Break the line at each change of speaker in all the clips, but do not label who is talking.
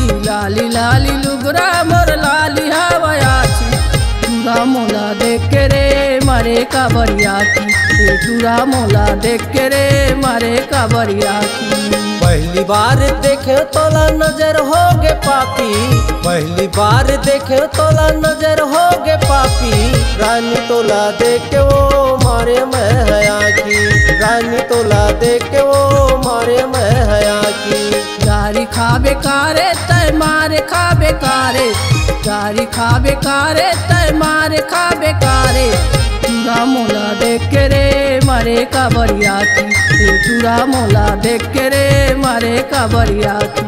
लाली लाली लुगरा मोर लाली हवायाची टूरा मोला देख के रे मारे काबरियाची टूरा मोला देख के रे मारे काबरियाची।
पहली बार देखे तोला नजर हो गे पापी, पहली बार देखे तोला नजर हो गे पापी, रानी तोला देख के वो मारे मैं हया की, रानी तोला देख के वो मारे मैं हया की।
गारी खाबे कारे तय मारे खाबे कारे, गारी खाबे कारे तय मारे खाबे कारे टूरा मोला देख के रे मारे काबरियाची टूरा मोला देख के रे मारे काबरियाची।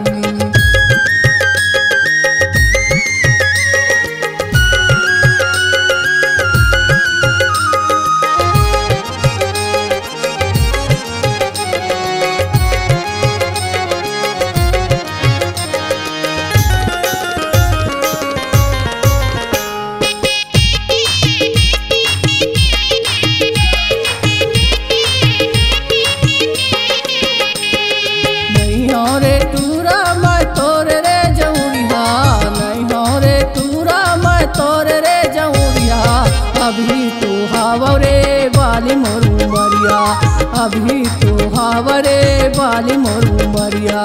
अभी तो हावरे बाली मोरू मरिया, अभी तो हावरे बाली मोरू मरिया।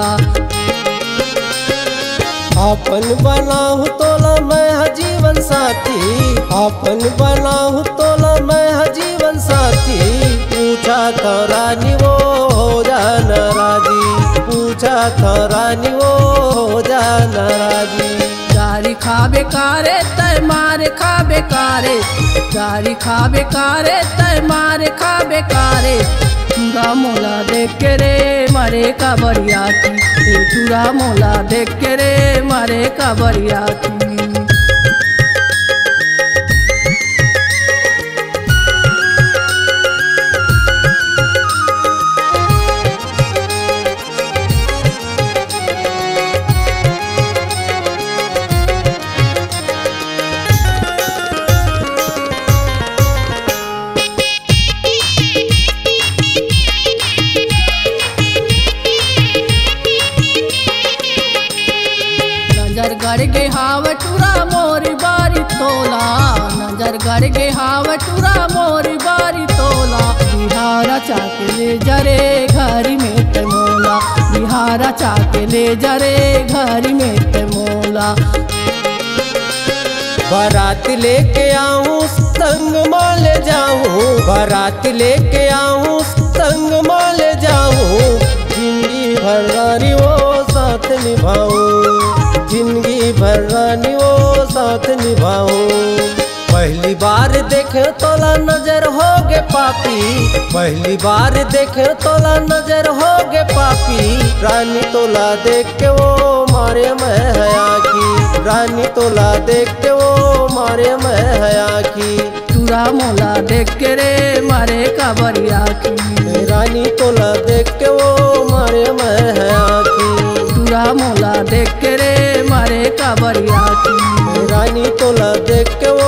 आपन बनाहु तोला मैं जीवन साथी, आपन बनाहु तोला मैं जीवन साथी, पूछा था रानी वो हो जाना राजी, पूछा था रानी वो हो जाना राजी।
गारी खाबे कारे तय मारे खाबे कारे, गारी खाबे कारे तय मारे खाबे कारे टूरा मोला देख के रे मारे काबरियाची टूरा मोला देख के रे मारे काबरियाची। नजर गड़ गे हाव टूरा मोरी बारी तोला, नजर गड़ गे हाव टूरा मोरी बारी तोला, बिहारा चाके ले जरे घर में ते मोला, बिहारा चाके ले जरे घर में ते मोला।
बारात लेके आऊं संग माले जाऊं, बारात लेके आऊं संग माले जाऊं, जिंदगी भर रानी वो साथ निभाऊं, जिंदगी भर रानी वो साथ निभाऊं। पहली बार देखे तोला नजर हो गे पापी, पहली बार देखे तोला नजर हो गे पापी, रानी तोला देख के वो मारे मैं हया की, रानी तोला देख के वो मारे मैं हया की।
टूरा मोला देख के रे मारे काबरियाची
रानी तोला देख के वो मारे मैं हया की,
टूरा मोला देख के रे मारे काबरियाची
रानी तोला देख के वो